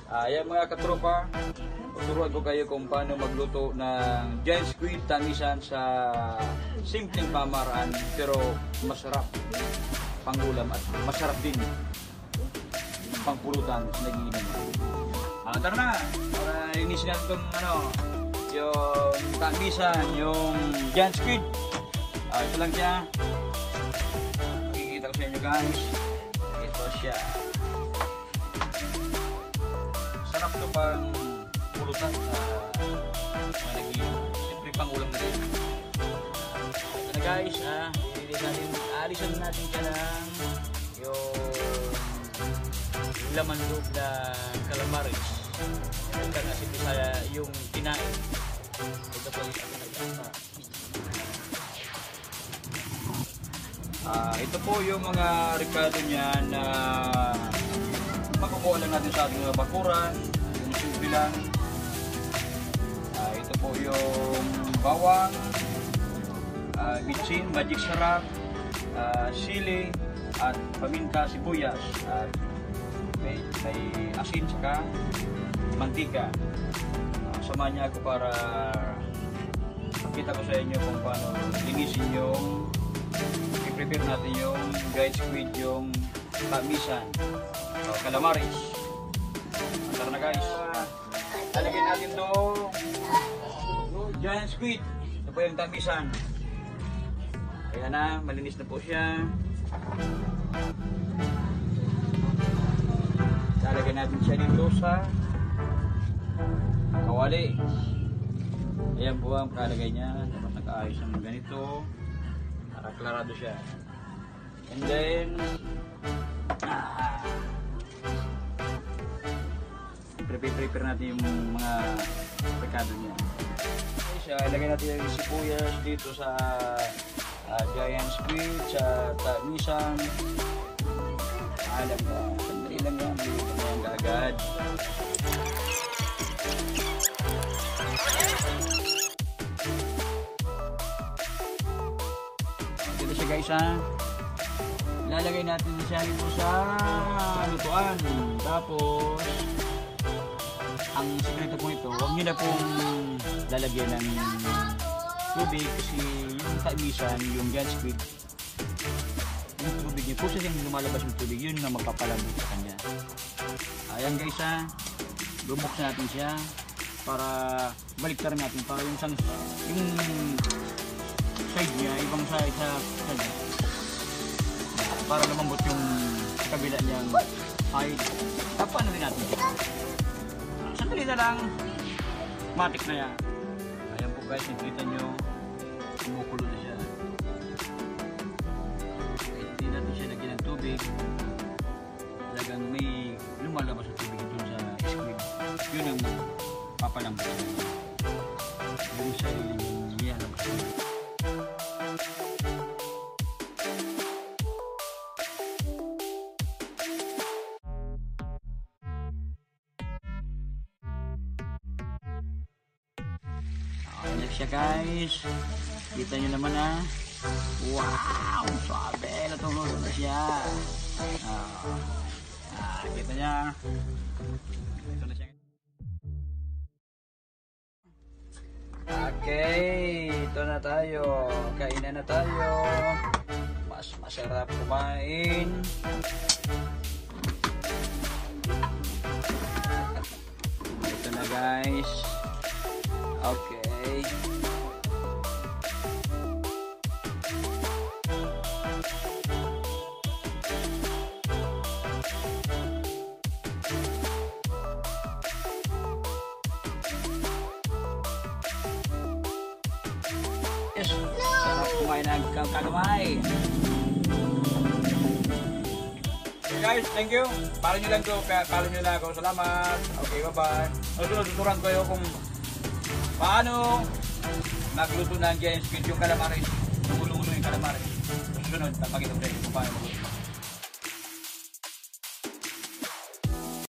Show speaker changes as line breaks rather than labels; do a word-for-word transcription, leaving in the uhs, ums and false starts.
Ayan mga katropa, tuturuan ko kayo kung paano magluto ng giant squid tamisan sa simpleng pamaraan pero masarap pangulam at masarap din pangpulutan sa nagiinom. Ah, tara na, para linisin natin itong ano, yung tamisan, yung giant squid. Ah, ito lang siya. Makikita ko sa inyo guys. Ito siya. Sarap ito pang pulutan sa mga nagiinom. Siyempre pang ulam na rin. Ito na guys, ah, ililisan natin, alisan natin siya ng yung, yung laman loob na calamares. Ito na si Bisaya yung kinain. Ito po yung nagkasa. Ah, ito po yung mga rekado niya na makukuha lang natin sa ating mga bakuran, yung simple lang. Ah, ito po yung bawang, ah, bitsin, magic sarap, ah, sili, at paminta, sibuyas, at may, may asin saka mantika. Ah, samahan niya ako para pakita ko sa inyo kung paano linisin yung i-prepare natin yung giant squid, yung tamisan o calamares. Tara na guys, lalagyan natin to giant squid. Ito po yung tamisan. Ayan na, malinis na po siya. Lalagyan natin siya dito sa kawali. Ayan po ang kalagay niya. Dapat nakaayos ng ganito para klarado siya. And then ah, prepare-prepare natin yung mga pekado niya. Okay, so, ilagay natin yung sibuyas dito sa uh, giant squid, sa tamisan. Alam mo, sandali lang yan, dito na yan kaagad. Dito siya guys ha. Lalagay natin siya dito sa lutuan. Tapos ang sikreto po ito, huwag nyo na pong lalagyan ng tubig kasi yung tamisan, yung giant squid, yung tubig niya, kung saan lumalabas yung tubig, yun na magpapalambot sa kanya. Ayan guys ha, bubuksan natin siya para baliktarin natin para yung sang yung side niya, ibang side sa side para lumambot yung kabila niyang side. Tapan na rin natin siya. Sandali na lang, matik na yan. Ayan po guys, nakita nyo, kumukulo na siya. Hindi natin siya lagyan ng tubig. Talagang may lumalabas sa tubig dun sa squid. Yun ang papalambot. Yung sarili yung nilalabas. Ayan siya guys, kita nyo naman ha. Wow, sabi, natulog na siya. Ah, ah, kita niya. Ito na siya. Okay, ito na tayo. Kainan na tayo. Mas masarap kumain. Ito na guys. Okay. Yes, sarap kumain ng kagamay. Okay guys, thank you. Follow nyo lang to, follow nyo lang ako. Salamat. Okay, bye-bye. Susunod, tuturuan ko kayo kung paano magluto ng giant squid yung calamares. Gulong-gulong yung calamares. Susunod, tapagin ko kayo kung paano magluto.